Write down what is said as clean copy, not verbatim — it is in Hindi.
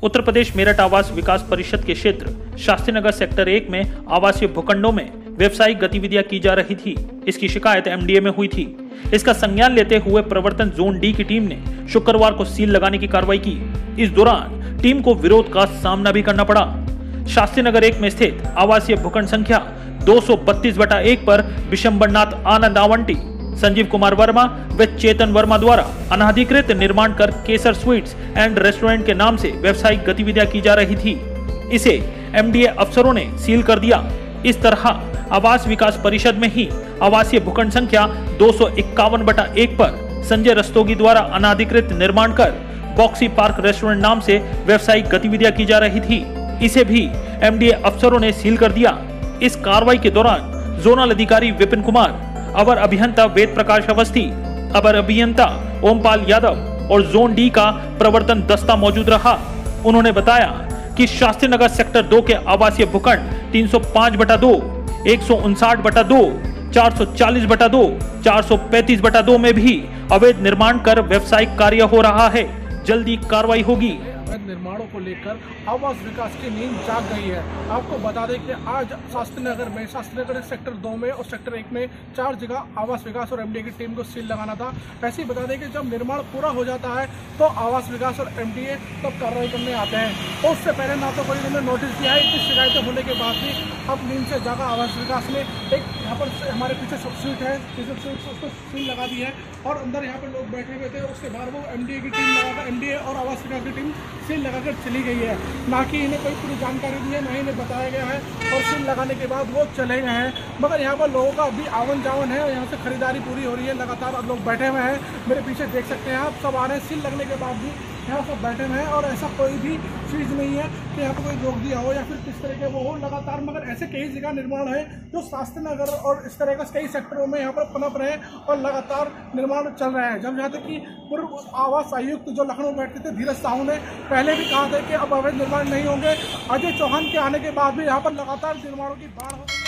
उत्तर प्रदेश मेरठ आवास विकास परिषद के क्षेत्र शास्त्री नगर सेक्टर 1 में आवासीय भूखंडों में व्यवसायिक गतिविधियां की जा रही थी। इसकी शिकायत एमडीए में हुई थी। इसका संज्ञान लेते हुए प्रवर्तन जोन डी की टीम ने शुक्रवार को सील लगाने की कार्रवाई की। इस दौरान टीम को विरोध का सामना भी करना पड़ा। शास्त्री नगर 1 में स्थित आवासीय भूखंड संख्या 232/1 पर विशंबरनाथ आनंद आवंटी, संजीव कुमार वर्मा व चेतन वर्मा द्वारा अनाधिकृत निर्माण कर केसर स्वीट्स एंड रेस्टोरेंट के नाम से व्यावसायिक गतिविधियां की जा रही थी। इसे एमडीए अफसरों ने सील कर दिया। इस तरह आवास विकास परिषद में ही आवासीय भूखंड संख्या 251/1 पर संजय रस्तोगी द्वारा अनाधिकृत निर्माण कर बॉक्सी पार्क रेस्टोरेंट नाम से व्यावसायिक गतिविधियां की जा रही थी। इसे भी एमडीए अफसरों ने सील कर दिया। इस कार्रवाई के दौरान जोनल अधिकारी विपिन कुमार, अवर अभियंता वेद प्रकाश अवस्थी, अवर अभियंता ओमपाल यादव और जोन डी का प्रवर्तन दस्ता मौजूद रहा। उन्होंने बताया कि शास्त्री नगर सेक्टर 2 के आवासीय भूखंड 305/2, 159/2, 440/2, 435/2 में भी अवैध निर्माण कर व्यावसायिक कार्य हो रहा है। जल्दी कार्रवाई होगी। निर्माणों को लेकर आवास विकास की नींद जाग गई है। आपको बता दें कि आज शास्त्री नगर सेक्टर 2 में और सेक्टर 1 में 4 जगह आवास विकास और एमडीए की टीम को सील लगाना था। ऐसे ही बता दें कि जब निर्माण पूरा हो जाता है तो आवास विकास और एमडीए तब कार्रवाई करने आते हैं। तो उससे पहले ना तो कोई उन्होंने नोटिस दिया है। इतनी शिकायतें होने के बाद भी अब नींद से जागा आवास विकास में एक यहाँ पर हमारे पीछे सब्सिट्यूट है, उसको सील लगा दी है और अंदर यहाँ पर लोग बैठे हुए थे। उसके बाद वो एमडीए की टीम लगाकर एमडीए और आवास विकास की टीम सील लगाकर चली गई है। ना कि इन्हें कोई पूरी जानकारी दी है, ना इन्हें बताया गया है और सील लगाने के बाद वो चले गए हैं। मगर यहाँ पर लोगों का अभी आवन जावन है और यहाँ से खरीदारी पूरी हो रही है। लगातार अब लोग बैठे हुए हैं। मेरे पीछे देख सकते हैं आप, सब आ रहे हैं। सील लगने के बाद भी यहाँ सब बैठे हुए हैं और ऐसा कोई भी चीज़ नहीं है कि यहाँ पर कोई रोक दिया हो या फिर किस तरह के वो हो। लगातार मगर ऐसे कई जगह निर्माण है जो शास्त्री नगर और इस तरह का कई सेक्टरों में यहाँ पर पनप रहे और लगातार निर्माण चल रहा है। जब यहाँ तक कि पूर्व आवास आयुक्त जो लखनऊ बैठते थे धीरज साहू ने पहले भी कहा था कि अब अवैध निर्माण नहीं होंगे। अजय चौहान के आने के बाद भी यहाँ पर लगातार निर्माणों की बाढ़ हो गई।